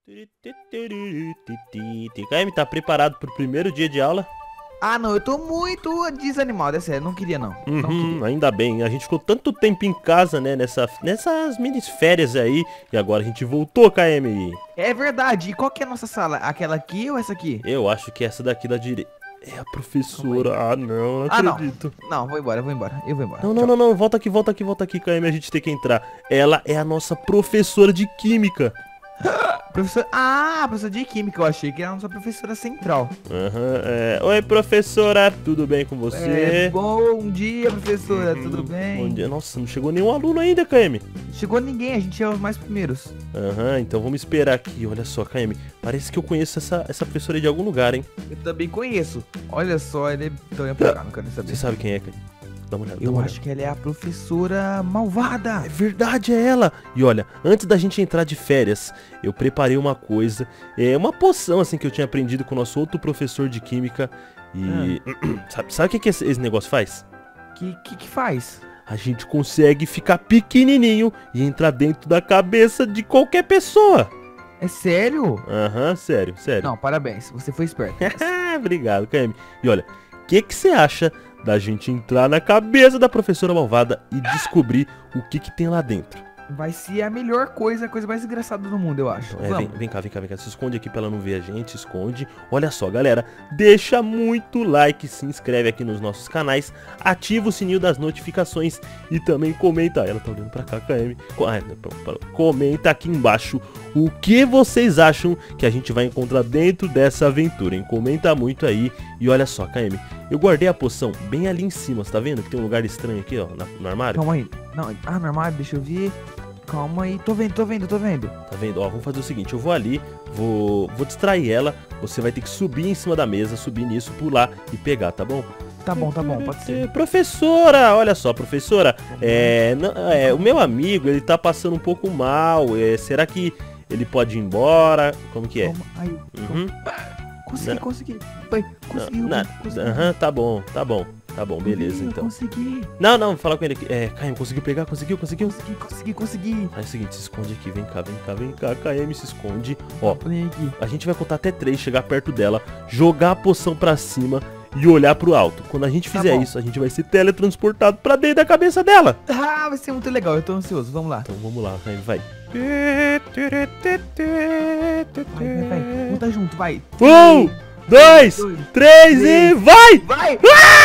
KM, tá preparado pro primeiro dia de aula? Ah, não, eu tô muito desanimado, é sério, não queria não. Não queria. Ainda bem, a gente ficou tanto tempo em casa, né, nessas mini férias aí, e agora a gente voltou, KM. É verdade, e qual que é a nossa sala? Aquela aqui ou essa aqui? Eu acho que essa daqui da direita. É a professora. Ah, não acredito. Não, vou embora, eu vou embora. Não, volta aqui, KM, a gente tem que entrar. Ela é a nossa professora de química. Professora de química, eu achei que era a nossa professora central. Oi, professora, tudo bem com você? Bom dia, professora, tudo bem? Bom dia. Nossa, não chegou nenhum aluno ainda, KM. Chegou ninguém, a gente é os mais primeiros. Então vamos esperar aqui. Olha só, KM, parece que eu conheço essa professora de algum lugar, hein? Eu também conheço. Olha só, ele é tão pra cá, não quero nem saber. Você sabe quem é, KM? Dá uma olhada, Eu acho que ela é a professora malvada. É verdade, é ela. E olha, antes da gente entrar de férias, eu preparei uma coisa. É uma poção, assim, que eu tinha aprendido com o nosso outro professor de química. E... Sabe o que esse negócio faz? Que faz? A gente consegue ficar pequenininho e entrar dentro da cabeça de qualquer pessoa. É sério? Sério. Não, parabéns, você foi esperto. Obrigado, KM. E olha, o que você acha da gente entrar na cabeça da professora malvada e descobrir o que tem lá dentro? Vai ser a melhor coisa, a coisa mais engraçada do mundo, eu acho. Vem cá. Se esconde aqui pra ela não ver a gente, se esconde. Olha só, galera, deixa muito like, se inscreve aqui nos nossos canais, ativa o sininho das notificações e também comenta. Ela tá olhando pra cá, KM. Comenta aqui embaixo o que vocês acham que a gente vai encontrar dentro dessa aventura, hein? Comenta muito aí. E olha só, KM, eu guardei a poção bem ali em cima, você tá vendo que tem um lugar estranho aqui, ó, no armário? Calma aí. Não, no armário, deixa eu ver. Calma aí, tô vendo. Tá vendo? Ó, vamos fazer o seguinte, eu vou ali, vou distrair ela, você vai ter que subir em cima da mesa, subir nisso, pular e pegar, tá bom? Tá bom, pode ser. Professora, olha só, professora, o meu amigo, ele tá passando um pouco mal, será que ele pode ir embora? Como que é? Calma aí. Consegui. Pai, consegui. Tá bom, beleza, então. Consegui. Não, vou falar com ele aqui. KM, conseguiu pegar? Conseguiu? Consegui. Aí é o seguinte, se esconde aqui, vem cá, KM, se esconde. Ó, Vem aqui. a gente vai contar até 3, chegar perto dela, jogar a poção pra cima e olhar pro alto. Quando a gente fizer isso, a gente vai ser teletransportado pra dentro da cabeça dela. Ah, vai ser muito legal, eu tô ansioso, vamos lá. Então vamos lá, KM, vai. Vai, vamos tá junto, vai. 1, 2, 3 e vai! Vai!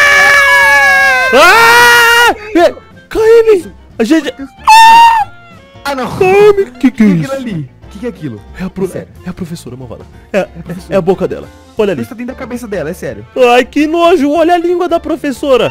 KM! A gente... Ah, não! KM! Que é isso? Aquilo ali? Que é aquilo? É a professora malvada. É a boca dela. Olha ali. Isso tá dentro da cabeça dela, é sério. Ai, que nojo! Olha a língua da professora.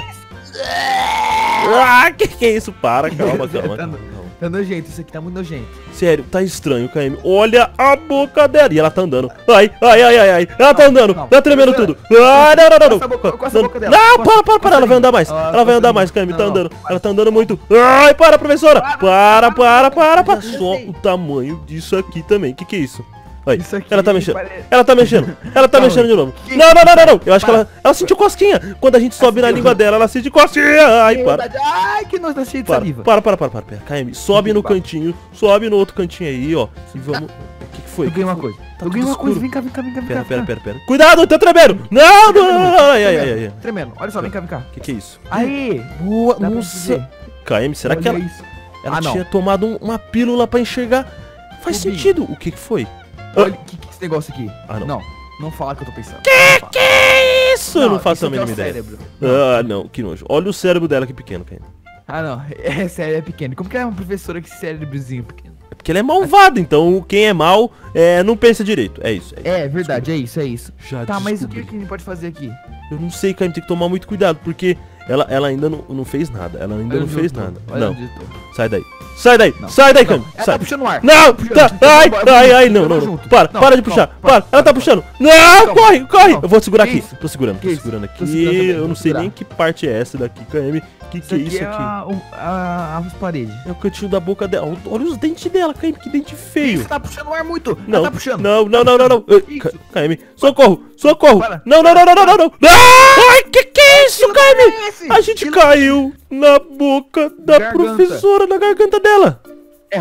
Que é isso? Para, calma. Tá nojento, isso aqui tá muito nojento. Sério, tá estranho, KM. Olha a boca dela. E ela tá andando. Ai. Ela tá andando. Tá tremendo tudo. Não. Coça a boca dela. Não, para. Ela vai andar mais. Ela vai andar mais, KM. Tá andando. Ela tá andando muito. Ai, para, professora. Para. Só o tamanho disso aqui também. Que é isso? Aí, ela tá mexendo. Ela tá mexendo de novo. Não. Eu acho que ela sentiu cosquinha. Quando a gente sobe na língua dela, ela sente cosquinha. Ai, para. Ai, que nojo, tá cheio de saliva. Para. KM, sobe no cantinho. Sobe no outro cantinho aí, ó. E vamos... O que foi? Eu ganhei uma coisa. Vem cá. Pera. Cuidado, tá tremendo. Não. Ai. Tremendo. Olha só, vem cá. Que é isso? Aí. Boa, nossa. KM, será que ela tinha tomado uma pílula pra enxergar? Faz sentido. O que foi? Olha, que é esse negócio aqui? Ah, não. Não fala o que eu tô pensando. Que é isso? Eu não faço a mínima ideia. Cérebro. Não, que nojo. Olha o cérebro dela que pequeno, KM. Ah, não. É sério, é pequeno. Como que é uma professora com esse cérebrozinho pequeno? É porque ela é malvada, então quem é mal não pensa direito. É isso. É verdade, é isso. Já tá, mas o descobri. que a gente pode fazer aqui? Eu não sei, KM, tem que tomar muito cuidado, porque ela ainda não fez nada. Ela ainda não fez nada. Não. Sai daí. Sai daí, KM. Ela tá puxando o ar. Não, ai, não. Para de puxar. Para. Ela tá puxando. Não, corre. Eu vou segurar aqui. Tô segurando aqui. Eu não sei nem que parte é essa daqui, KM. Que é isso aqui? As paredes. É o cantinho da boca dela. Olha os dentes dela, KM, que dente feio. Você tá puxando o ar muito. Não, tá puxando. Não. KM, socorro. Para. Não. Ai, que é isso, KM? A gente caiu na boca da professora, na garganta dela. É ruim.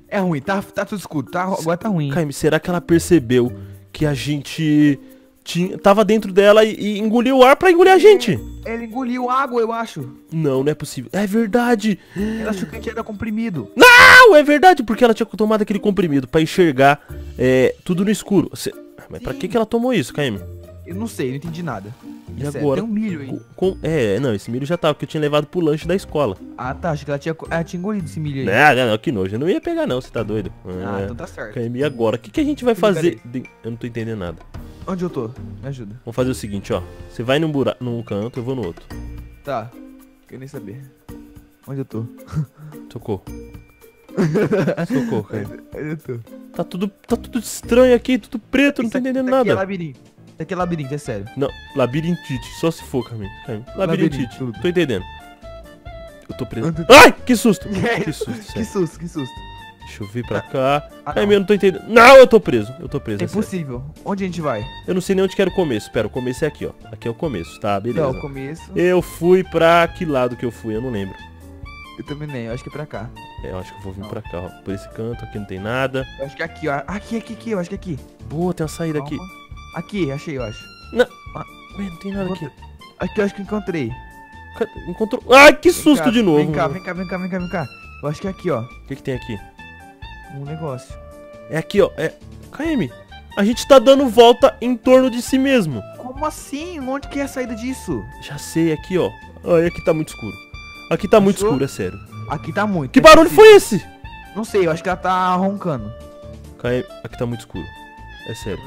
É ruim, tá tudo escuro, agora tá ruim. Caim, será que ela percebeu que a gente tava dentro dela e engoliu o ar pra engolir a gente? Ele engoliu água, eu acho. Não, não é possível. É verdade. Ela achou que a gente era comprimido. Não, é verdade, porque ela tinha tomado aquele comprimido pra enxergar tudo no escuro. Mas pra que ela tomou isso, Caim? Eu não sei, não entendi nada. E agora? Tem um milho aí. Não, esse milho já tava, porque eu tinha levado pro lanche da escola. Ah, tá, acho que ela tinha engolido esse milho Não, aí. não, que nojo. Eu não ia pegar não, você tá doido. Então tá certo. Caim, e agora? O que a gente vai fazer? Eu não tô entendendo nada. Onde eu tô? Me ajuda. Vamos fazer o seguinte, ó. Você vai num canto, eu vou no outro. Tá, quero nem saber. Onde eu tô? Socorro. Socorro, Caim. Onde eu tô? Tá tudo estranho aqui, tudo preto, não tô entendendo nada. Aqui é labirinto. Isso aqui é labirinto, é sério. Não, labirintite, só se for, Caim. Labirintite, tô entendendo. Eu tô preso. Ai, que susto! Que susto, sério. Que susto, que susto. Deixa eu vir pra cá. Caim, eu não tô entendendo. Não, eu tô preso, É impossível. Onde a gente vai? Eu não sei nem onde que era o começo. Pera, o começo é aqui, ó. Aqui é o começo, tá? Beleza. Não, o começo. Eu fui pra que lado que eu fui? Eu não lembro. Eu também nem, eu acho que é pra cá. Eu acho que eu vou vir pra cá, ó. Por esse canto, aqui não tem nada. Eu acho que é aqui, ó. Aqui, eu acho que é aqui. Boa, tem uma saída aqui. Aqui, achei, eu acho. Não, ué, não tem nada aqui. Aqui eu acho que encontrei. Encontrou. Ai, que susto de novo. Vem cá. Eu acho que é aqui, ó. O que tem aqui? Um negócio. É aqui, ó. KM, a gente tá dando volta em torno de si mesmo. Como assim? Onde que é a saída disso? Já sei, aqui, ó. Ai, aqui tá muito escuro. Aqui tá muito escuro, é sério. Aqui tá muito. Que barulho foi esse? Não sei, eu acho que ela tá roncando. KM, aqui tá muito escuro. É sério.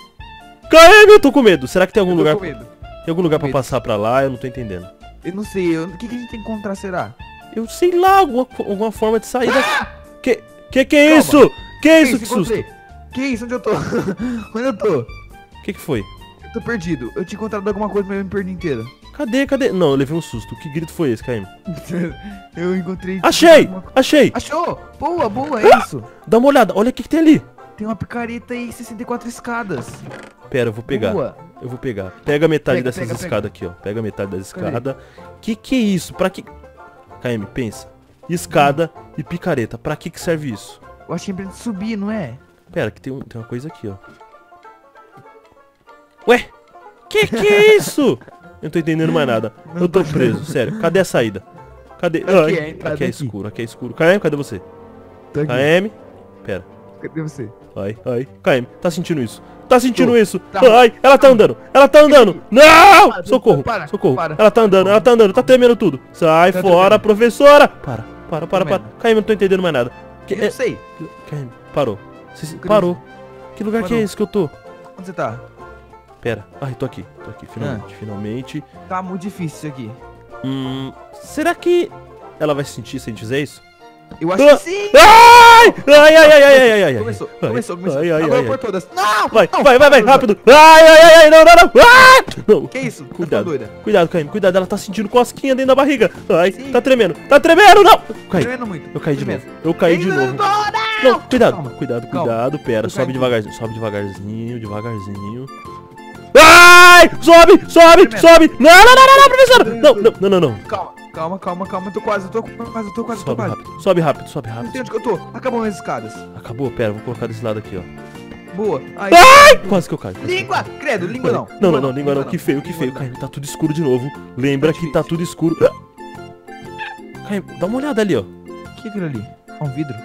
KM, eu tô com medo. Será que tem algum lugar? Tô com medo. Tem algum lugar pra passar pra lá? Eu não tô entendendo. Eu não sei, o que a gente tem que encontrar, será? Eu sei lá, alguma forma de sair daqui. Que é isso? Que é isso? Que susto? Que isso? Onde eu tô? Onde eu tô? O que foi? Eu tô perdido. Eu tinha encontrado alguma coisa, mas eu me perdi inteiro. Cadê? Não, eu levei um susto. Que grito foi esse, KM? Eu encontrei... Achei! Achou! Boa, é isso. Dá uma olhada, olha o que tem ali. Tem uma picareta e 64 escadas. Pera, eu vou pegar. Boa. Eu vou pegar. Pega metade dessas escadas aqui, ó. Pega metade das escadas. Que é isso? Pra que... KM, pensa. Escada e picareta. Pra que serve isso? Eu achei pra gente subir, não é? Pera, que tem uma coisa aqui, ó. Ué? Que é isso? Eu não tô entendendo mais nada. Eu tô preso, sério. Cadê a saída? Cadê? Aqui é escuro, aqui é escuro. KM, cadê você? KM? Pera. Cadê você? Ai. KM, tá sentindo isso? Tá sentindo isso? Ai, ela tá andando. Não! Socorro. Ela tá andando, tá tremendo tudo. Sai fora, professora. Para. KM, não tô entendendo mais nada. Eu sei. KM, parou. Parou. Que lugar que é esse que eu tô? Onde você tá? Pera. Ai, tô aqui, finalmente. Tá muito difícil isso aqui. Será que ela vai se sentir se a gente fizer isso? Eu acho que sim! Ai! Começou. Ai. Agora por todas. Não! Vai, rápido! Ai, não! Que isso? Cuidado, KM, cuidado, ela tá sentindo cosquinha dentro da barriga. Ai, tá tremendo, não! Tremendo muito. Eu caí de novo. Não, cuidado, pera, sobe devagarzinho. Ai! Sobe! Não, professora! Não. Calma, eu tô quase. Sobe rápido. Não sei onde que eu tô. Acabou as escadas. Acabou, pera, vou colocar desse lado aqui, ó. Boa. Ai! Quase que eu caio. Língua! Credo, língua não. Não, língua não. Que feio. Caio, tá tudo escuro de novo. Lembra que tá tudo escuro. Caio, dá uma olhada ali, ó. O que é aquilo ali? É um vidro?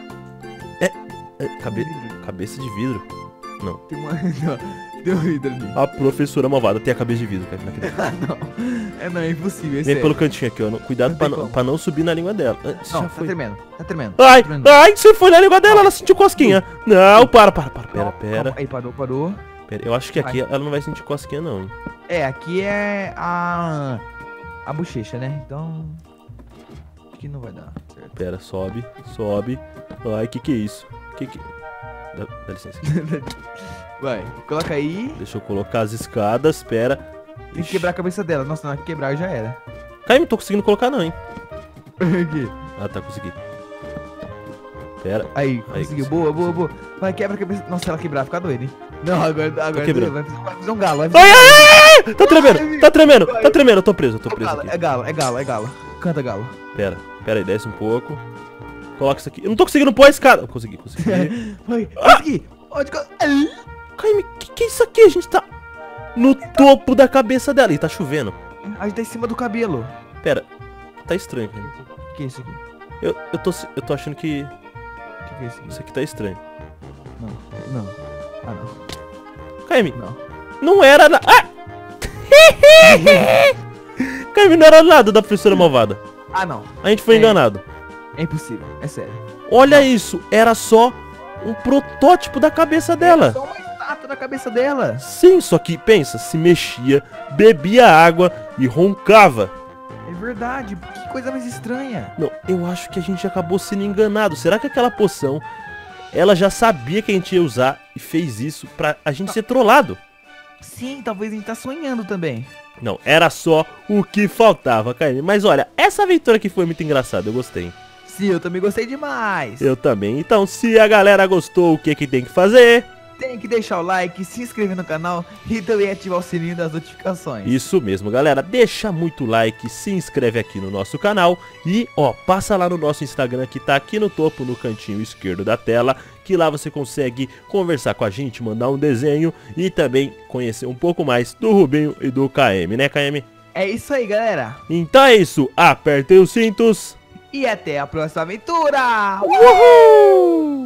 Cabeça de vidro. Não. Tem um vidro ali. A professora malvada tem a cabeça de vidro, cara. Não, é impossível. Vem pelo cantinho aqui, ó. Cuidado pra não subir na língua dela. Não, tá tremendo. Ai, você foi na língua dela, ela sentiu cosquinha. Não, para. Pera. Aí, parou. Pera, eu acho que aqui ela não vai sentir cosquinha, não, hein. Aqui é a bochecha, né? Então... aqui não vai dar, certo? Pera, sobe. Ai, que é isso? Dá licença. Vai, coloca aí. Deixa eu colocar as escadas, pera. Tem que quebrar a cabeça dela. Nossa, na hora que quebrar já era. Caio, não tô conseguindo colocar não, hein. Aqui. Ah, tá, consegui. Pera. Aí, conseguiu. Boa. Vai, quebra a cabeça. Nossa, se ela quebrar, fica doido, hein. Não, agora vai fazer um galo. Ai! Tá tremendo. Eu tô preso aqui. É galo. Canta galo. Pera aí, desce um pouco. Coloca isso aqui. Eu não tô conseguindo pôr a escada. Consegui. Vai, consegui. Caime, que é isso aqui? A gente tá no topo da cabeça dela. E tá chovendo. A gente tá em cima do cabelo. Pera, tá estranho, Caime. O que é isso aqui? Eu tô achando que O que é isso aqui? isso aqui tá estranho. Não. Ah, não. Caime, Não. não era nada. Ah! Caime, não era nada da professora malvada. Ah, não. A gente foi enganado. É impossível. É sério. Olha isso, era só um protótipo da cabeça dela. É só uma estátua na cabeça dela. Sim, só que pensa, se mexia, bebia água e roncava. É verdade. Que coisa mais estranha. Não, eu acho que a gente acabou sendo enganado. Será que aquela poção, ela já sabia que a gente ia usar e fez isso pra a gente ser trollado? Sim, talvez a gente tá sonhando também. Não, era só o que faltava, Caime. Mas olha, essa aventura aqui foi muito engraçada, eu gostei. Sim, eu também gostei demais. Eu também. Então, se a galera gostou, o que tem que fazer? Tem que deixar o like, se inscrever no canal e também ativar o sininho das notificações. Isso mesmo, galera. Deixa muito like, se inscreve aqui no nosso canal e, ó, passa lá no nosso Instagram que tá aqui no topo, no cantinho esquerdo da tela, que lá você consegue conversar com a gente, mandar um desenho e também conhecer um pouco mais do Rubinho e do KM, né, KM? É isso aí, galera. Então é isso, apertem os cintos. E até a próxima aventura. Uhul!